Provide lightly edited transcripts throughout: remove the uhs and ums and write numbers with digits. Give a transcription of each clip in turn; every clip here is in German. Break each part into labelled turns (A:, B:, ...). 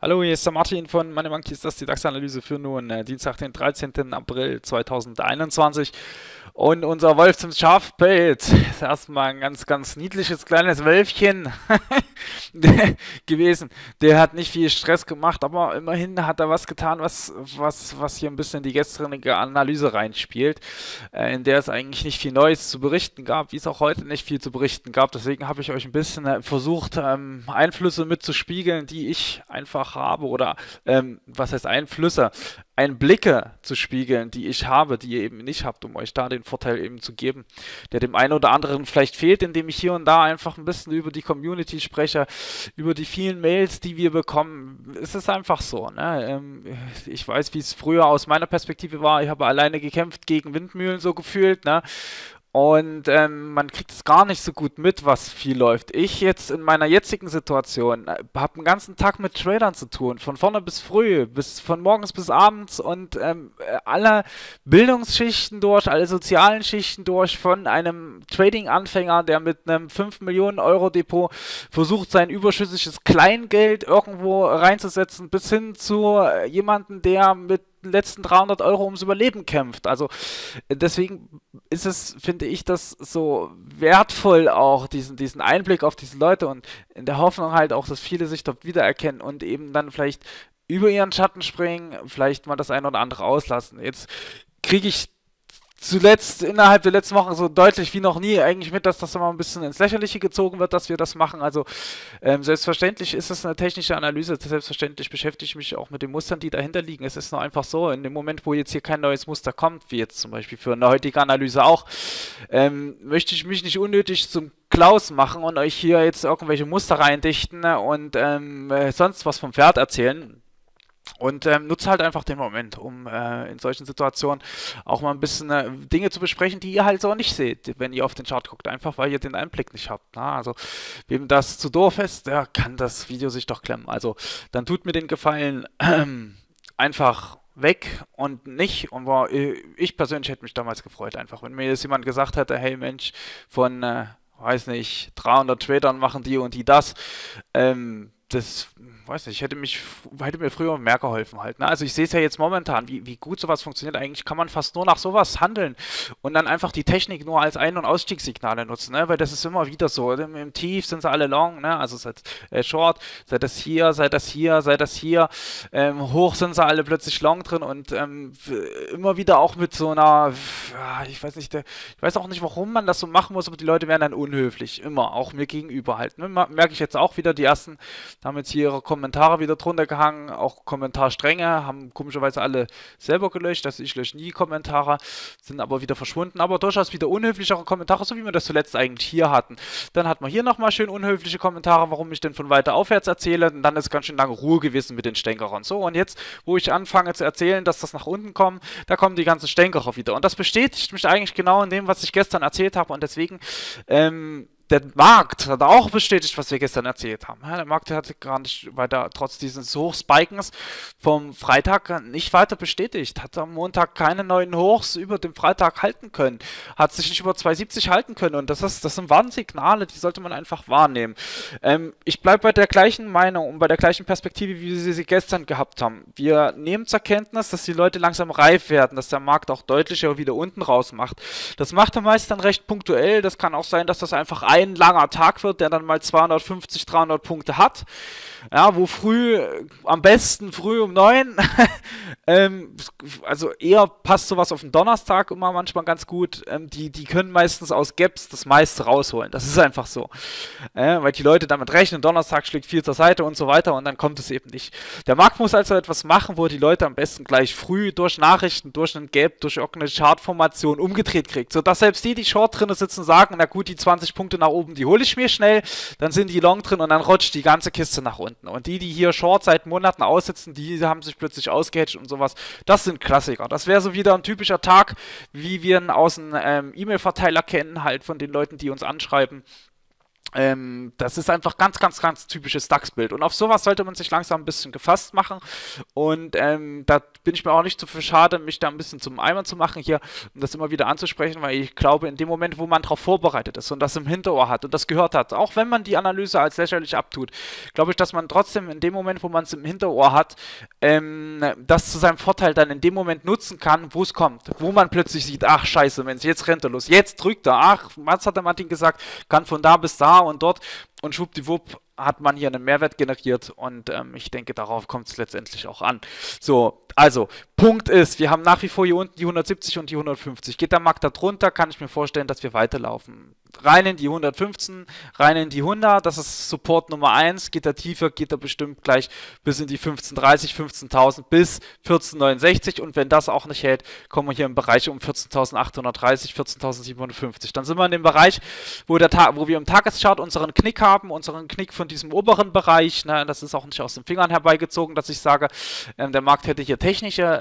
A: Hallo, hier ist der Martin von Money Monkeys, das ist die DAX-Analyse für nun Dienstag, den 13. April 2021. Und unser Wolf zum Schafpelz ist erstmal ein ganz, ganz niedliches kleines Wölfchen gewesen. Der hat nicht viel Stress gemacht, aber immerhin hat er was getan, was hier ein bisschen die gestrige Analyse reinspielt, in der es eigentlich nicht viel Neues zu berichten gab, wie es auch heute nicht viel zu berichten gab. Deswegen habe ich euch ein bisschen versucht, Einflüsse mitzuspiegeln, die ich einfach habe, oder was heißt Einflüsse? Einblicke zu spiegeln, die ich habe, die ihr eben nicht habt, um euch da den Vorteil eben zu geben, der dem einen oder anderen vielleicht fehlt, indem ich hier und da einfach ein bisschen über die Community spreche, über die vielen Mails, die wir bekommen. Es ist einfach so, ne? Ich weiß, wie es früher aus meiner Perspektive war. Ich habe alleine gekämpft gegen Windmühlen, so gefühlt, ne? Und man kriegt es gar nicht so gut mit, was viel läuft. Ich jetzt in meiner jetzigen Situation habe den ganzen Tag mit Tradern zu tun, von vorne bis früh, von morgens bis abends und alle Bildungsschichten durch, alle sozialen Schichten durch, von einem Trading-Anfänger, der mit einem 5 Millionen Euro Depot versucht, sein überschüssiges Kleingeld irgendwo reinzusetzen, bis hin zu jemandem, der mit den letzten 300 Euro ums Überleben kämpft. Also deswegen ist es, finde ich, das so wertvoll auch, diesen Einblick auf diese Leute, und in der Hoffnung halt auch, dass viele sich dort wiedererkennen und eben dann vielleicht über ihren Schatten springen, vielleicht mal das eine oder andere auslassen. Jetzt kriege ich zuletzt innerhalb der letzten Wochen so deutlich wie noch nie eigentlich mit, dass das immer ein bisschen ins Lächerliche gezogen wird, dass wir das machen. Also selbstverständlich ist es eine technische Analyse, selbstverständlich beschäftige ich mich auch mit den Mustern, die dahinter liegen. Es ist nur einfach so, in dem Moment, wo jetzt hier kein neues Muster kommt, wie jetzt zum Beispiel für eine heutige Analyse auch, möchte ich mich nicht unnötig zum Klaus machen und euch hier jetzt irgendwelche Muster reindichten und sonst was vom Pferd erzählen. Und nutze halt einfach den Moment, um in solchen Situationen auch mal ein bisschen Dinge zu besprechen, die ihr halt so nicht seht, wenn ihr auf den Chart guckt. Einfach, weil ihr den Einblick nicht habt. Na? Also, wem das zu doof ist, der kann das Video sich doch klemmen. Also, dann tut mir den Gefallen, einfach weg und nicht. Und ich persönlich hätte mich damals gefreut, einfach, wenn mir jetzt jemand gesagt hätte, hey Mensch, von, weiß nicht, 300 Tradern machen die und die das. Das, weiß nicht, hätte mir früher mehr geholfen halt. Ne? Also ich sehe es ja jetzt momentan, wie gut sowas funktioniert. Eigentlich kann man fast nur nach sowas handeln und dann einfach die Technik nur als Ein- und Ausstiegssignale nutzen, ne? Weil das ist immer wieder so. Im Tief sind sie alle long, ne? Also seit Short, seit das hier, seit das hier, seit das hier. Hoch sind sie alle plötzlich long drin und immer wieder auch mit so einer, ich weiß nicht, ich weiß auch nicht, warum man das so machen muss, aber die Leute werden dann unhöflich. Immer, auch mir gegenüber halt. Ne? Merke ich jetzt auch wieder, die ersten haben jetzt hier ihre Kommentare wieder drunter gehangen, auch Kommentarstränge, haben komischerweise alle selber gelöscht, also ich lösche nie Kommentare, sind aber wieder verschwunden, aber durchaus wieder unhöflichere Kommentare, so wie wir das zuletzt eigentlich hier hatten. Dann hat man hier nochmal schön unhöfliche Kommentare, warum ich denn von weiter aufwärts erzähle, und dann ist ganz schön lange Ruhe gewesen mit den Stänkerern. So, und jetzt, wo ich anfange zu erzählen, dass das nach unten kommt, da kommen die ganzen Stänkerer wieder. Und das bestätigt mich eigentlich genau in dem, was ich gestern erzählt habe, und deswegen, der Markt hat auch bestätigt, was wir gestern erzählt haben. Der Markt hat gar nicht weiter, trotz dieses Hochspikens vom Freitag, nicht weiter bestätigt. Hat am Montag keine neuen Hochs über dem Freitag halten können. Hat sich nicht über 270 halten können. Und das sind Warnsignale, die sollte man einfach wahrnehmen. Ich bleibe bei der gleichen Meinung und bei der gleichen Perspektive, wie wir sie gestern gehabt haben. Wir nehmen zur Kenntnis, dass die Leute langsam reif werden, dass der Markt auch deutlicher wieder unten raus macht. Das macht er meist dann recht punktuell. Das kann auch sein, dass das einfach ein langer Tag wird, der dann mal 250, 300 Punkte hat. Ja, wo am besten früh um 9. Also eher passt sowas auf den Donnerstag immer manchmal ganz gut. Die können meistens aus Gaps das meiste rausholen. Das ist einfach so. Weil die Leute damit rechnen, Donnerstag schlägt viel zur Seite und so weiter, und dann kommt es eben nicht. Der Markt muss also etwas machen, wo die Leute am besten gleich früh durch Nachrichten, durch einen Gap, durch irgendeine Chartformation umgedreht kriegt, sodass selbst die Short drin sitzen, sagen, na gut, die 20 Punkte nach oben, die hole ich mir schnell, dann sind die Long drin und dann rutscht die ganze Kiste nach unten. Und die hier Short seit Monaten aussitzen, die haben sich plötzlich ausgehatcht und sowas. Das sind Klassiker. Das wäre so wieder ein typischer Tag, wie wir ihn aus dem E-Mail-Verteiler kennen, halt von den Leuten, die uns anschreiben. Das ist einfach ganz, ganz, ganz typisches DAX-Bild. Und auf sowas sollte man sich langsam ein bisschen gefasst machen. Und da bin ich mir auch nicht zu viel schade, mich da ein bisschen zum Eimer zu machen hier, um das immer wieder anzusprechen, weil ich glaube, in dem Moment, wo man darauf vorbereitet ist und das im Hinterohr hat und das gehört hat, auch wenn man die Analyse als lächerlich abtut, glaube ich, dass man trotzdem in dem Moment, wo man es im Hinterohr hat, das zu seinem Vorteil dann in dem Moment nutzen kann, wo es kommt. Wo man plötzlich sieht, ach scheiße, Mensch, jetzt rennt er los, jetzt drückt er, ach, was hat der Martin gesagt, kann von da bis da und dort und schwuppdiwupp hat man hier einen Mehrwert generiert und ich denke, darauf kommt es letztendlich auch an. So, also, Punkt ist, wir haben nach wie vor hier unten die 170 und die 150. Geht der Markt da drunter, kann ich mir vorstellen, dass wir weiterlaufen. Rein in die 115, rein in die 100, das ist Support Nummer 1. Geht er tiefer, geht er bestimmt gleich bis in die 1530, 15.000 bis 1469 und wenn das auch nicht hält, kommen wir hier im Bereich um 14.830, 14.750. Dann sind wir in dem Bereich, wo wir im Tageschart unseren Knick haben, unseren Knick von diesem oberen Bereich. Ne, das ist auch nicht aus den Fingern herbeigezogen, dass ich sage, der Markt hätte hier technische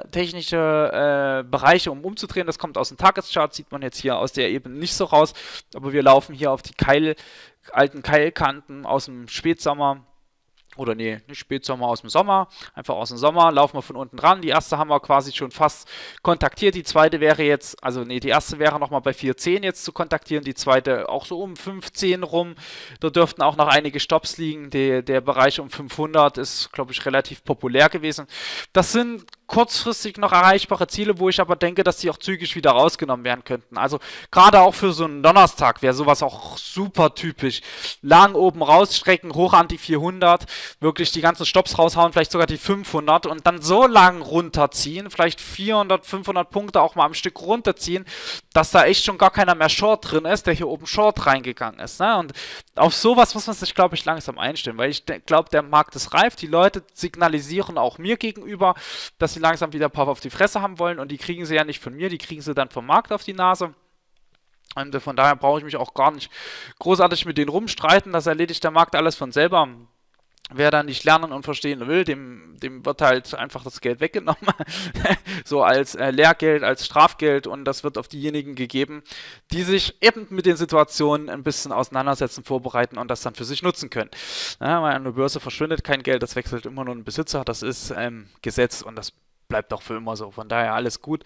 A: Bereiche, um umzudrehen. Das kommt aus dem Tageschart, sieht man jetzt hier aus der Ebene nicht so raus, aber wir laufen hier auf die alten Keilkanten aus dem Spätsommer. Oder nee, nicht Spätsommer, aus dem Sommer. Einfach aus dem Sommer laufen wir von unten ran. Die erste haben wir quasi schon fast kontaktiert. Die zweite wäre jetzt, also nee, die erste wäre nochmal bei 4,10 jetzt zu kontaktieren. Die zweite auch so um 5,10 rum. Da dürften auch noch einige Stops liegen. Der Bereich um 500 ist, glaube ich, relativ populär gewesen. Das sind kurzfristig noch erreichbare Ziele, wo ich aber denke, dass die auch zügig wieder rausgenommen werden könnten. Also gerade auch für so einen Donnerstag wäre sowas auch super typisch. Lang oben rausstrecken, hoch an die 400, wirklich die ganzen Stops raushauen, vielleicht sogar die 500 und dann so lang runterziehen, vielleicht 400, 500 Punkte auch mal am Stück runterziehen, dass da echt schon gar keiner mehr Short drin ist, der hier oben Short reingegangen ist. Ne? Und auf sowas muss man sich, glaube ich, langsam einstellen, weil ich glaube, der Markt ist reif, die Leute signalisieren auch mir gegenüber, dass sie langsam wieder ein paar auf die Fresse haben wollen und die kriegen sie ja nicht von mir, die kriegen sie dann vom Markt auf die Nase. Und von daher brauche ich mich auch gar nicht großartig mit denen rumstreiten, das erledigt der Markt alles von selber. Wer da nicht lernen und verstehen will, dem wird halt einfach das Geld weggenommen, so als Lehrgeld, als Strafgeld und das wird auf diejenigen gegeben, die sich eben mit den Situationen ein bisschen auseinandersetzen, vorbereiten und das dann für sich nutzen können. Ja, weil an der Börse verschwindet kein Geld, das wechselt immer nur ein Besitzer, das ist Gesetz und das bleibt auch für immer so. Von daher alles gut.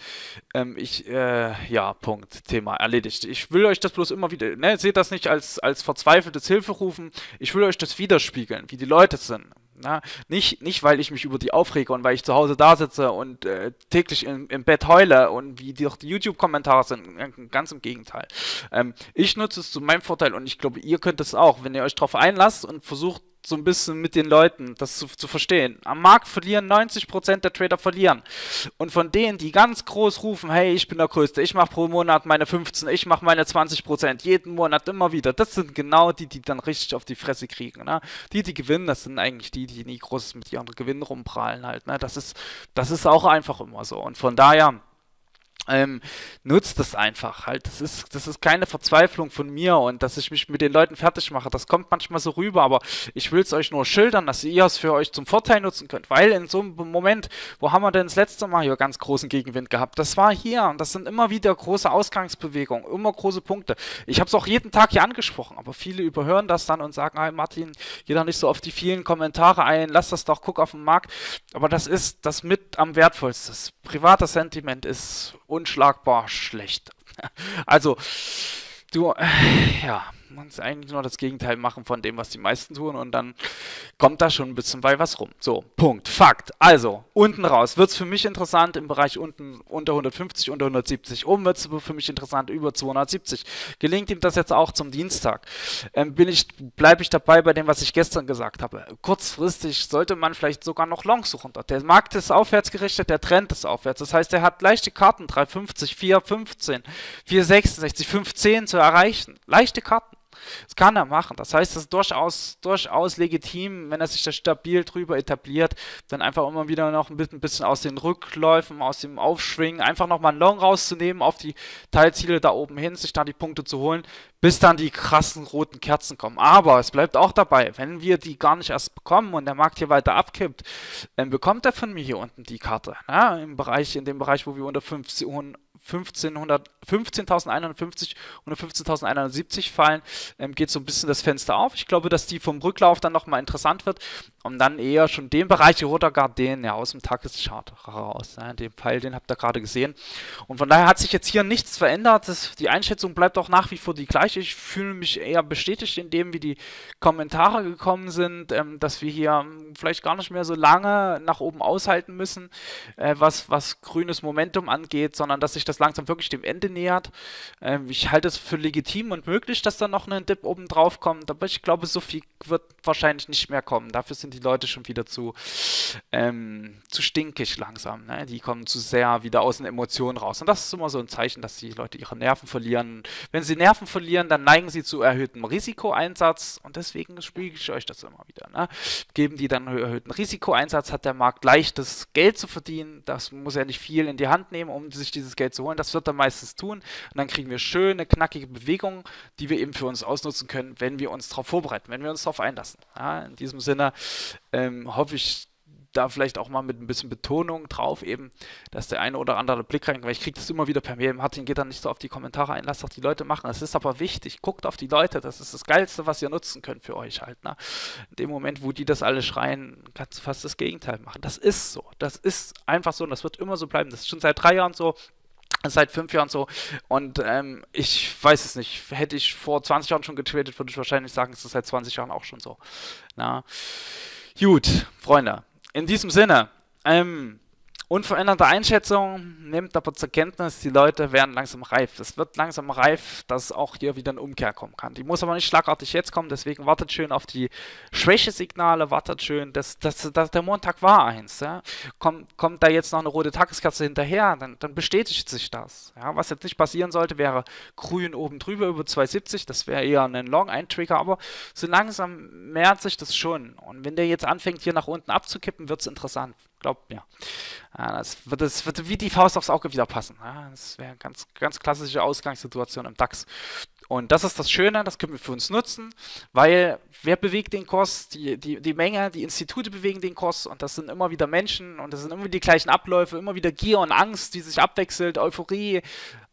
A: Ja, Punkt. Thema erledigt. Ich will euch das bloß immer wieder, ne, seht das nicht als verzweifeltes Hilferufen. Ich will euch das widerspiegeln, wie die Leute sind. Na, nicht, weil ich mich über die aufrege und weil ich zu Hause da sitze und täglich im Bett heule und wie die YouTube-Kommentare sind. Ganz im Gegenteil. Ich nutze es zu meinem Vorteil und ich glaube, ihr könnt es auch, wenn ihr euch darauf einlasst und versucht, so ein bisschen mit den Leuten das zu verstehen. Am Markt verlieren 90% der Trader verlieren. Und von denen, die ganz groß rufen, hey, ich bin der Größte, ich mache pro Monat meine 15, ich mache meine 20%, jeden Monat immer wieder. Das sind genau die, die dann richtig auf die Fresse kriegen. Ne? Die gewinnen, das sind eigentlich die nie groß mit ihren Gewinnen rumprallen halt. Ne? Das ist auch einfach immer so. Und von daher nutzt es einfach halt. Das ist keine Verzweiflung von mir und dass ich mich mit den Leuten fertig mache. Das kommt manchmal so rüber, aber ich will es euch nur schildern, dass ihr es für euch zum Vorteil nutzen könnt, weil in so einem Moment, wo haben wir denn das letzte Mal hier ganz großen Gegenwind gehabt? Das war hier und das sind immer wieder große Ausgangsbewegungen, immer große Punkte. Ich habe es auch jeden Tag hier angesprochen, aber viele überhören das dann und sagen, hey Martin, geh doch nicht so auf die vielen Kommentare ein, lass das doch, guck auf den Markt. Aber das ist das mit am wertvollsten. Das private Sentiment ist unschlagbar schlecht. Also, ja, man muss eigentlich nur das Gegenteil machen von dem, was die meisten tun und dann kommt da schon ein bisschen bei was rum. So, Punkt, Fakt. Also, unten raus wird es für mich interessant im Bereich unten unter 150, unter 170. Oben wird es für mich interessant über 270. Gelingt ihm das jetzt auch zum Dienstag? Bleibe ich dabei bei dem, was ich gestern gesagt habe. Kurzfristig sollte man vielleicht sogar noch Longs suchen. Der Markt ist aufwärts gerichtet, der Trend ist aufwärts. Das heißt, er hat leichte Karten, 3,50, 4,15, 4,66, 5,10 zu erreichen. Leichte Karten. Das kann er machen. Das heißt, es ist durchaus legitim, wenn er sich da stabil drüber etabliert, dann einfach immer wieder noch ein bisschen aus den Rückläufen, aus dem Aufschwingen, einfach nochmal einen Long rauszunehmen, auf die Teilziele da oben hin, sich da die Punkte zu holen, bis dann die krassen roten Kerzen kommen. Aber es bleibt auch dabei, wenn wir die gar nicht erst bekommen und der Markt hier weiter abkippt, dann bekommt er von mir hier unten die Karte. Ja, in dem Bereich, wo wir unter 15.150 und 15.170 fallen, geht so ein bisschen das Fenster auf. Ich glaube, dass die vom Rücklauf dann nochmal interessant wird und dann eher schon den Bereich Roter den ja aus dem Tageschart heraus. Ja, den Pfeil, den habt ihr gerade gesehen. Und von daher hat sich jetzt hier nichts verändert. Die Einschätzung bleibt auch nach wie vor die gleiche. Ich fühle mich eher bestätigt in dem, wie die Kommentare gekommen sind, dass wir hier vielleicht gar nicht mehr so lange nach oben aushalten müssen, was grünes Momentum angeht, sondern dass sich das langsam wirklich dem Ende nähert. Ich halte es für legitim und möglich, dass da noch ein Dip oben drauf kommt, aber ich glaube, so viel wird wahrscheinlich nicht mehr kommen. Dafür sind die Leute schon wieder zu stinkig langsam. Ne? Die kommen zu sehr wieder aus den Emotionen raus. Und das ist immer so ein Zeichen, dass die Leute ihre Nerven verlieren. Wenn sie Nerven verlieren, dann neigen sie zu erhöhtem Risikoeinsatz und deswegen spiegel ich euch das immer wieder. Ne? Geben die dann erhöhten Risikoeinsatz, hat der Markt leichtes Geld zu verdienen. Das muss er nicht viel in die Hand nehmen, um sich dieses Geld zu holen. Das wird er meistens tun. Und dann kriegen wir schöne, knackige Bewegungen, die wir eben für uns ausnutzen können, wenn wir uns darauf vorbereiten, wenn wir uns darauf einlassen. Ja, in diesem Sinne hoffe ich, da vielleicht auch mal mit ein bisschen Betonung drauf eben, dass der eine oder andere Blick rein, weil ich kriege das immer wieder per Mail, Martin, geht dann nicht so auf die Kommentare ein, lasst doch die Leute machen, es ist aber wichtig, guckt auf die Leute, das ist das Geilste, was ihr nutzen könnt für euch halt, ne? In dem Moment, wo die das alle schreien, kannst du fast das Gegenteil machen, das ist so, das ist einfach so und das wird immer so bleiben, das ist schon seit 3 Jahren so, seit 5 Jahren so und ich weiß es nicht, hätte ich vor 20 Jahren schon getradet, würde ich wahrscheinlich sagen, es ist seit 20 Jahren auch schon so, na? Gut, Freunde, in diesem Sinne, unveränderte Einschätzung, nehmt aber zur Kenntnis, die Leute werden langsam reif. Es wird langsam reif, dass auch hier wieder eine Umkehr kommen kann. Die muss aber nicht schlagartig jetzt kommen, deswegen wartet schön auf die Schwächesignale, wartet schön, dass der Montag war eins. Ja? Kommt da jetzt noch eine rote Tageskerze hinterher, dann bestätigt sich das. Ja? Was jetzt nicht passieren sollte, wäre grün oben drüber über 270, das wäre eher ein Long-Ein-Trigger, aber so langsam mehrt sich das schon. Und wenn der jetzt anfängt, hier nach unten abzukippen, wird es interessant. Glaubt mir. Ja, das wird wie die Faust aufs Auge wieder passen. Ja, das wäre eine ganz, ganz klassische Ausgangssituation im DAX. Und das ist das Schöne, das können wir für uns nutzen, weil wer bewegt den Kurs? Die Menge, die Institute bewegen den Kurs und das sind immer wieder Menschen und das sind immer die gleichen Abläufe, immer wieder Gier und Angst, die sich abwechselt, Euphorie,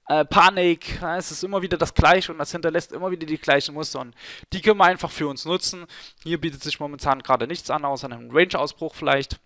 A: Panik, ja, es ist immer wieder das Gleiche und das hinterlässt immer wieder die gleichen Muster und die können wir einfach für uns nutzen. Hier bietet sich momentan gerade nichts an, außer einem Range-Ausbruch vielleicht.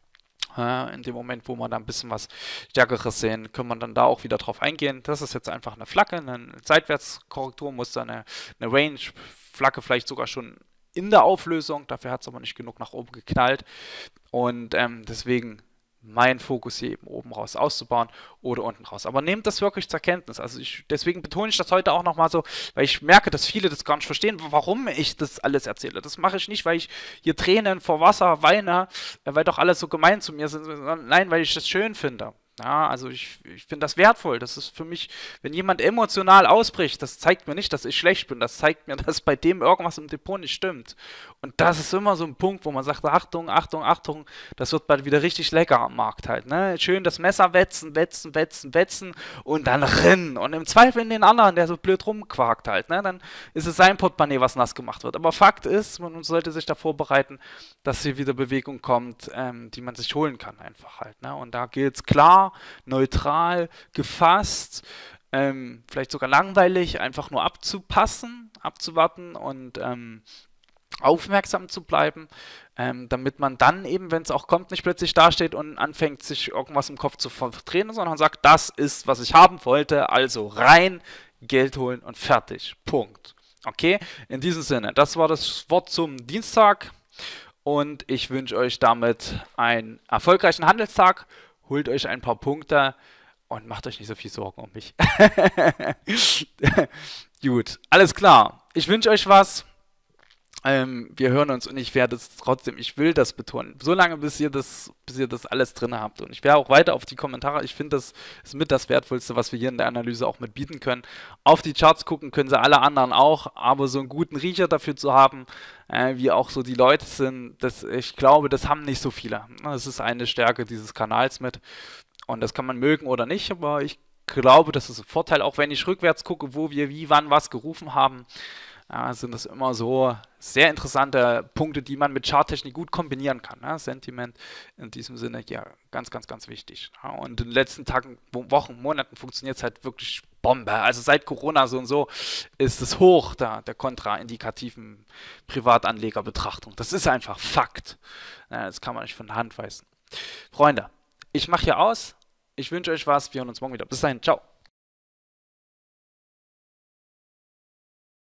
A: In dem Moment, wo wir da ein bisschen was Stärkeres sehen, können wir dann da auch wieder drauf eingehen. Das ist jetzt einfach eine Flagge, eine Seitwärtskorrekturmuster, eine Range-Flagge vielleicht sogar schon in der Auflösung. Dafür hat es aber nicht genug nach oben geknallt. Und deswegen mein Fokus hier eben oben raus auszubauen oder unten raus. Aber nehmt das wirklich zur Kenntnis. Also deswegen betone ich das heute auch nochmal so, weil ich merke, dass viele das gar nicht verstehen, warum ich das alles erzähle. Das mache ich nicht, weil ich hier Tränen vor Wasser weine, weil doch alles so gemein zu mir sind, sondern nein, weil ich das schön finde. Ja, also ich finde das wertvoll. Das ist für mich, wenn jemand emotional ausbricht, das zeigt mir nicht, dass ich schlecht bin. Das zeigt mir, dass bei dem irgendwas im Depot nicht stimmt. Und das ist immer so ein Punkt, wo man sagt, Achtung, Achtung, Achtung, das wird bald wieder richtig lecker am Markt halt. Ne? Schön das Messer wetzen, wetzen, wetzen, wetzen und dann rennen. Und im Zweifel in den anderen, der so blöd rumquakt halt. Ne? Dann ist es sein Portemonnaie, was nass gemacht wird. Aber Fakt ist, man sollte sich da vorbereiten, dass hier wieder Bewegung kommt, die man sich holen kann einfach halt. Ne? Und da gilt es klar, neutral, gefasst, vielleicht sogar langweilig, einfach nur abzupassen, abzuwarten und aufmerksam zu bleiben, damit man dann eben, wenn es auch kommt, nicht plötzlich dasteht und anfängt, sich irgendwas im Kopf zu verdrehen, sondern sagt, das ist, was ich haben wollte, also rein, Geld holen und fertig. Punkt. Okay, in diesem Sinne, das war das Wort zum Dienstag und ich wünsche euch damit einen erfolgreichen Handelstag. Holt euch ein paar Punkte und macht euch nicht so viel Sorgen um mich. Gut, alles klar. Ich wünsche euch was. Wir hören uns und ich werde es trotzdem, ich will das betonen, so lange bis ihr das alles drin habt. Und ich werde auch weiter auf die Kommentare, ich finde, das ist mit das Wertvollste, was wir hier in der Analyse auch mit bieten können. Auf die Charts gucken können sie alle anderen auch, aber so einen guten Riecher dafür zu haben, wie auch so die Leute sind, ich glaube, das haben nicht so viele. Das ist eine Stärke dieses Kanals mit und das kann man mögen oder nicht, aber ich glaube, das ist ein Vorteil, auch wenn ich rückwärts gucke, wo wir wie, wann, was gerufen haben. ja, sind das immer so sehr interessante Punkte, die man mit Charttechnik gut kombinieren kann. Ja? Sentiment in diesem Sinne, ja, ganz, ganz, ganz wichtig. Ja? Und in den letzten Tagen, Wochen, Monaten funktioniert es halt wirklich Bombe. Also seit Corona so und so ist es hoch, der kontraindikativen Privatanlegerbetrachtung. Das ist einfach Fakt. Ja, das kann man nicht von der Hand weisen. Freunde, ich mache hier aus. Ich wünsche euch was. Wir hören uns morgen wieder. Bis dahin. Ciao.